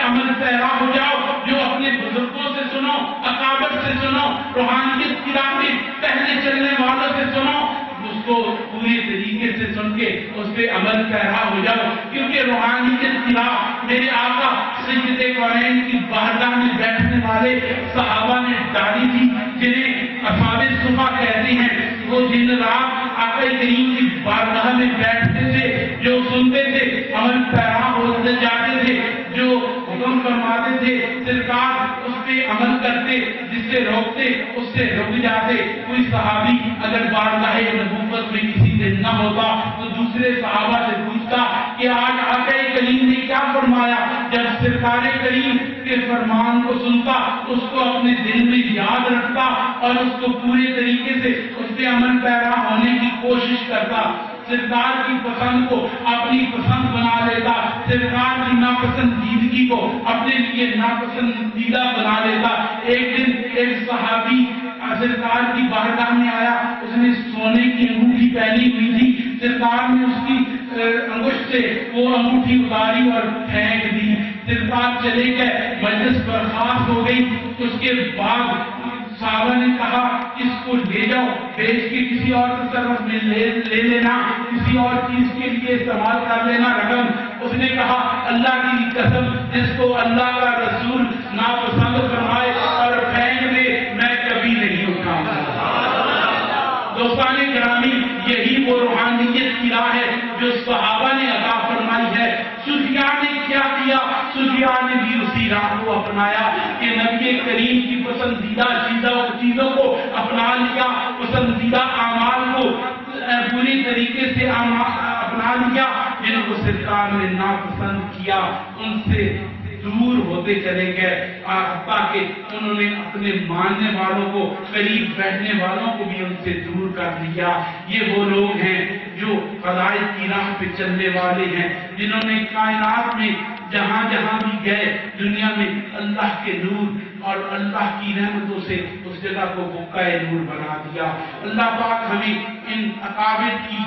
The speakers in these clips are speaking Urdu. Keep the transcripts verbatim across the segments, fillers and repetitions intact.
عمل پیرا ہو جاؤ، جو اپنے بزرگوں سے سنو، اکابر سے سنو، روحانیت کی راہ میں پہلے چلنے والوں سے سنو، اس کو پورے طریقے سے سن کے اس پہ عمل پیرا ہو جاؤ، کیونکہ روحانیت کی راہ میرے آقا سید کونین کی بارگاہ میں بیٹھنے والے صحابہ نے ڈالی تھی، جنہیں اصحاب صفا کہتے ہیں۔ وہ دن رات آقا کریم کی بارگاہ میں بیٹھتے تھے، جو سنتے تھے عمل پیرا ہوتے جاتے تھے، جو حکم فرماتے تھے سرکار اس پہ عمل کرتے، جس سے روکتے اس سے رک جاتے۔ کوئی صحابی اگر بارگاہ نبوت میں کسی دن نہ ہوتا تو دوسرے صحابہ سے پوچھتا کہ آج آقا کریم نے کیا فرمایا۔ جب سرکار کریم کے فرمان کو سنتا، اس کو اپنے دل میں یاد رکھتا اور اس کو پورے طریقے سے اس پہ عمل پیرا ہونے کی کوشش کرتا، سرکار کی پسند کو اپنی پسند بنا لیتا، سرکار کی ناپسندیدگی کو اپنے لیے ناپسندیدہ بنا لیتا۔ ایک دن ایک صحابی سرکار کی بارگاہ میں آیا، اس نے سونے کی انگوٹھی پہنی ہوئی تھی، سرکار نے اس کی انگشت سے وہ انگوٹھی اتاری اور پھینک دی، سرکار چلے گئے، مجلس برخاست ہو گئی۔ اس کے بعد صحابہ نے کہا اس کو لے جاؤ، بیچ کے کسی اور تصرف میں لے لے لینا، کسی اور چیز کے لیے استعمال کر لینا رقم۔ اس نے کہا اللہ کی قسم، جس کو اللہ کا رسول ناپسند فرمائے اور پھینک دے، میں کبھی نہیں اٹھاؤں گا۔ دوستان گرامی، یہی وہ روحانیت کی راہ ہے جو صحابہ نے عطا فرمائی ہے۔ سفیان نے کیا کیا؟ سفیان نے بھی اسی راہ کو اپنایا کہ نبی کریم کی پسندیدہ چیزوں کو اپنا لیا، پسندیدہ اعمال کو پوری طریقے سے اپنا لیا، جن کو سرکار نے ناپسند کیا ان سے دور ہوتے چلے گئے، تاکہ انہوں نے اپنے ماننے والوں کو، قریب بیٹھنے والوں کو بھی ان سے دور کر دیا۔ یہ وہ لوگ ہیں جو خدائے کی راہ پہ چلنے والے ہیں، جنہوں نے کائنات میں جہاں جہاں بھی گئے دنیا میں اللہ کے نور اور اللہ کی رحمتوں سے اس جگہ کو بقائے نور بنا دیا۔ اللہ پاک ہمیں ان اکابر کی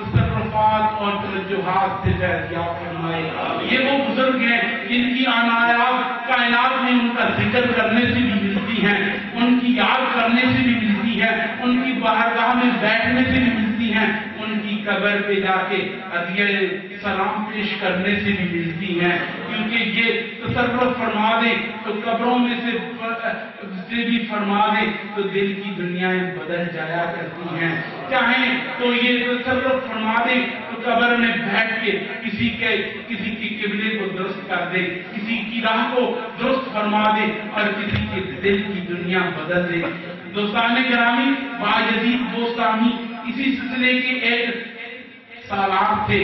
تصرفات اور توجہات سے فیضیاب فرمائے۔ یہ وہ بزرگ ہیں جن کی عنایات کائنات میں ان کا ذکر کرنے سے بھی ملتی ہیں، ان کی یاد کرنے سے بھی ملتی ہے، ان کی بارگاہ میں بیٹھنے سے بھی ملتی ہیں، ان کی قبر پہ جا کے ہدیہ سلام پیش کرنے سے بھی ملتی ہیں، کیونکہ یہ تصرف فرما دے تو قبروں میں سے سے بھی فرما دے تو دل کی دنیایں بدل جایا کرتی ہیں، چاہیں تو یہ تصرف فرما دے تو قبر میں بیٹھ کے کسی کے کسی کی قبلے کو درست کر دے، کسی کی راہ کو درست فرما دے اور کسی کے دل کی دنیا بدل دے۔ دوستان گرامی، باجدید دوستانی اسی سلسلے کے ایک سالار تھے۔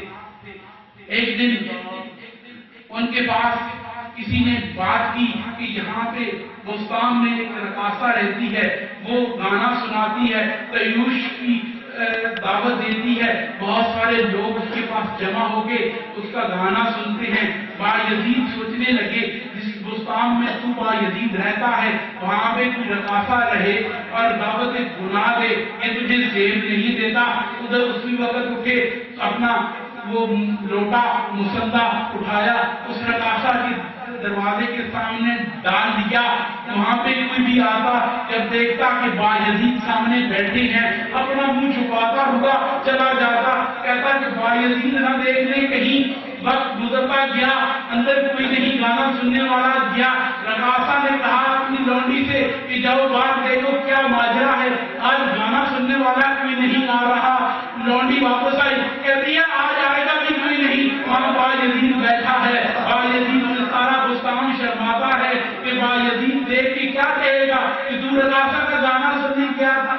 ایک دن ان کے پاس کسی نے بات کی کہ یہاں پہ بستان میں ایک رقاصہ رہتی ہے، وہ گانا سناتی ہے، تیوش کی دعوت دیتی ہے، بہت سارے لوگ اس کے پاس جمع ہو کے اس کا گانا سنتے ہیں۔ باجدید سوچنے لگے جس بستان میں تو باجدید رہتا ہے وہاں پہ کوئی رقاصہ رہے اور دعوت گناہ دے، یہ تجھے زیب نہیں دیتا۔ ادھر اسی وقت اٹھے، اپنا وہ لوٹا مسندہ اٹھایا، اس رقاصہ کی دروازے کے سامنے ڈال دیا۔ وہاں پہ کوئی بھی آتا، جب دیکھتا کہ باجدید سامنے بیٹھے ہیں، اپنا منہ چھپاتا ہوا چلا جاتا، کہتا کہ باجدید نہ دیکھ لیں کہیں۔ وقت گزرتا گیا، اندر کوئی نہیں گانا سننے والا گیا۔ رقاصہ نے کہا اپنی لونڈی سے کہ جاؤ باہر دیکھو کیا ماجرا ہے، آج گانا سننے والا کوئی نہیں آ رہا۔ لونڈی واپس آئی، کہتی ہے آج آئے گا بھی کوئی نہیں، وہاں باجدید بیٹھا ہے۔ باجدید میں سارا بستان شرماتا ہے کہ باجدید دیکھ کے کیا کہے گا کہ تو رقاصہ کا گانا سننے کیا تھا۔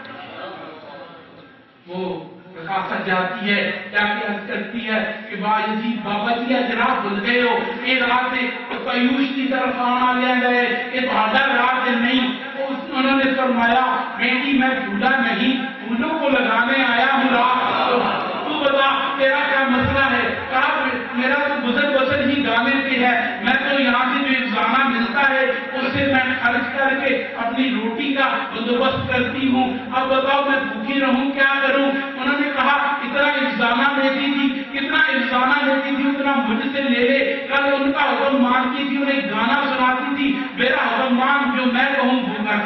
وہ رقاصہ جاتی ہے، کیا عرض کرتی ہے کہ باجدید بابا جی آج رات بھول گئے ہو، یہ رات پیوش کی طرف آنا لے گئے، یہ بہادر رات نہیں۔ انہوں نے فرمایا بیٹی میں بھولا نہیں، پھولوں کو لگانے آیا ہوں رات، تو بتا تیرا کیا مسئلہ ہے۔ کہا میرا تو گزر بسر ہی گانے پہ ہے، میں تو یہاں سے جو افزانہ ملتا ہے اس سے میں خرچ کر کے اپنی روٹی کا بندوبست کرتی ہوں، اب بتاؤ میں بھوکی رہوں کیا کروں۔ انہوں نے کہا اتنا افزانہ لیتی تھی، کتنا افزانہ لیتی تھی اتنا مجھ سے لے لے، کل ان کا حکم مان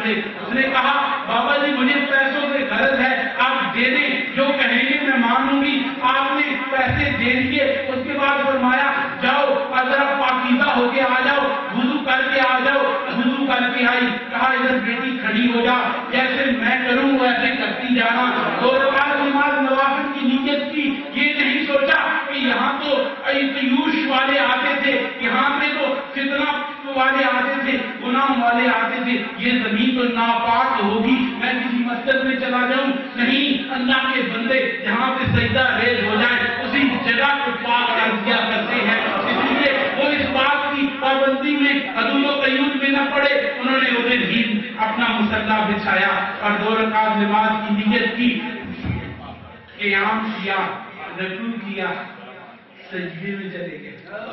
دے. اس نے کہا بابا جی مجھے پیسوں سے غرض ہے, آپ دے دیں, جو کہیں گے میں مانوں گی. آپ نے پیسے دے دیے. اس کے بعد فرمایا جاؤ اگر آپ پاکیزہ ہو کے آ جاؤ, وضو کر کے آ جاؤ. وضو کر کے آئی. کہا ادھر بیٹی کھڑی ہو جا, جیسے میں کروں ویسے کرتی جانا. دو رکعت نماز نوافل کی نیت کی. یہ نہیں سوچا کہ یہاں تو تیوش والے آتے تھے, یہاں پہ تو فتنہ والے آتے تھے, گناہ والے آتے تھے, یہ زمین تو ناپاک ہوگی, میں کسی مسجد میں چلا جاؤں. نہیں, اللہ کے بندے جہاں پہ سجدہ ریز ہو جائے اسی جگہ کو پاک کر دیا کرتے ہیں. اس لیے وہ اس بات کی پابندی میں حدود و قیود میں نہ پڑے. انہوں نے اسے بھی اپنا مصلی بچھایا اور دو رکعت نماز کی نیت کی, قیام کیا, رکوع کیا, سجدے میں چلے گئے.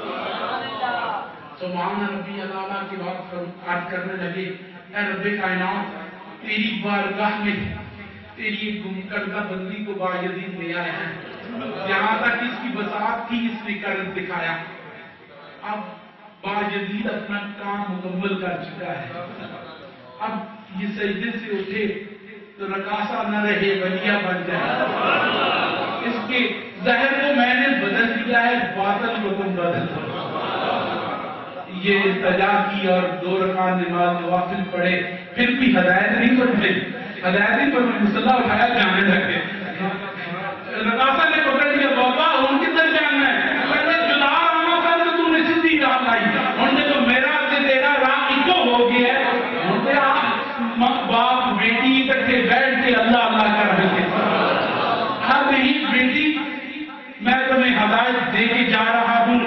سبحان ربی اعلیٰ کی بات عرض کرنے لگے, اے رب کائنات, تیری بارگاہ میں تیری ایک گم کردہ بندی کو بایزید لے آئے ہیں. جہاں تک اس کی بساط تھی اس نے کر دکھایا. اب بایزید اپنا کام مکمل کر چکا ہے. اب یہ سجدے سے اٹھے تو رقاصہ نہ رہے, ولیہ بن جائے. اس کے ظاہر کو میں نے بدل دیا ہے, باطن کو تم بدل دو. یہ التجا کی اور دو رکعت نماز نوافل پڑھے, پھر بھی ہدایت نہیں پڑھتے. ہدایت نہیں پڑھتے, مصلی اٹھایا جانے لگے. رقاصہ نے پکڑ لیا, بابا ان کدھر جانا ہے؟ میں جدا رہا کر تو تم نے سیدھی راہ لائی. انہوں نے تو میرا سے تیرا راہ ایکو ہو گیا ہے. انہوں نے آپ باپ بیٹی اکٹھے بیٹھ کے اللہ اللہ کر رہے تھے. ہر نہیں بیٹی, میں تمہیں ہدایت دے کے جا رہا ہوں.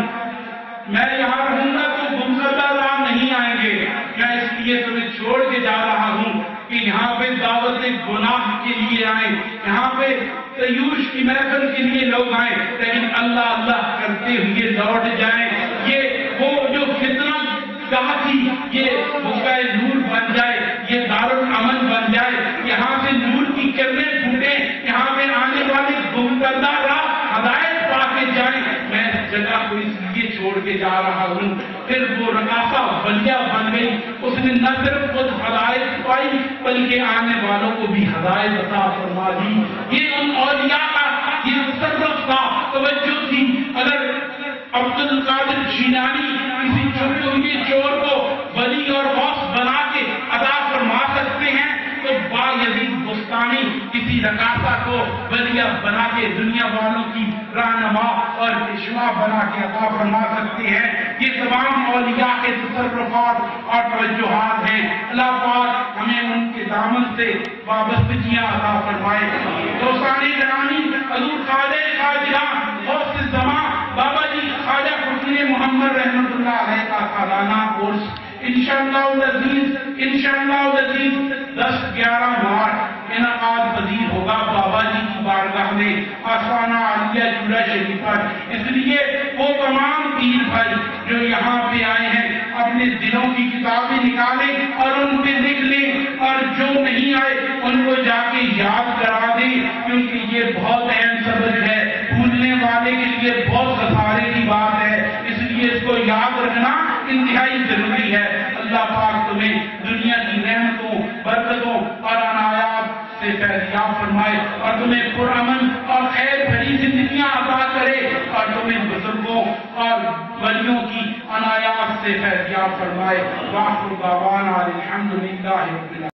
میں یہاں رہوں گا تو گمزدہ راہ نہیں آئیں گے. میں اس لیے تمہیں چھوڑ کے جا رہا ہوں کہ یہاں پہ دعوت گناہ کے لیے آئیں, یہاں پہ تیوش کی محفل کے لیے لوگ آئیں, لیکن اللہ اللہ کرتے ہوئے لوٹ جائیں. یہ وہ جو فتنہ گاہ تھی یہ بقائے نور بن جائے, یہ دارالامن بن جائے, یہاں سے نور کی کرنیں پھوٹیں, یہاں پہ آنے والے گم کردہ راہ ہدایت پا کے جائیں. میں اس جگہ کو اس لیے چھوڑ کے جا رہا ہوں. پھر وہ رقاصہ ولیہ بن گئی. اس نے نہ صرف خود ہدایت پائی بلکہ آنے والوں کو بھی ہدایت عطا فرما دی. یہ ان اولیاء کا یہ تصرف تھا, توجہ تھی. اگر عبد القادر جیلانی کسی چھپے ہوئے چور کو ولی اور غوث بنا کے عطا فرما سکتے ہیں تو بایزید بستانی کسی رقاصہ کو ولیہ بنا کے دنیا والوں کی رہنما اور پیشوا بنا کے عطا فرما سکتے ہیں. یہ تمام اولیاء کے تصرفات اور توجہات ہیں. اللہ پاک ہمیں ان کے دامن سے وابستگیاں عطا فرمائے. دوستان گرامی, حضور خواجہ خواجگاں غوث زمان بابا جی خواجہ حسین محمد رحمت اللہ علیہ کا سالانہ کورس انشاءاللہ العزیز انشاءاللہ العزیز دس گیارہ مارچ انعقاد پذیر ہوگا بابا جی کی بارگاہ میں آستانہ عالیہ جوڑا شریف پر. اس لیے وہ تمام پیر بھائی جو یہاں پہ آئے ہیں اپنے دلوں کی کتابیں نکالیں اور ان پہ لکھ لیں, اور جو نہیں آئے ان کو جا کے یاد کرا دیں, کیونکہ یہ بہت اہم سبق ہے, بھولنے والے کے لیے بہت خسارے کی بات ہے. اس لیے اس کو یاد رکھنا انتہائی ضروری ہے. اللہ پاک تمہیں دنیا کی نعمتوں, برکتوں اور عنایات سے فیضیاب فرمائے اور تمہیں پرامن اور خیر بھری زندگیاں عطا کرے, اور تمہیں بزرگوں اور ولیوں کی عنایات سے فیضیاب فرمائے. وآخر دعوانا الحمدللہ رب العالمین.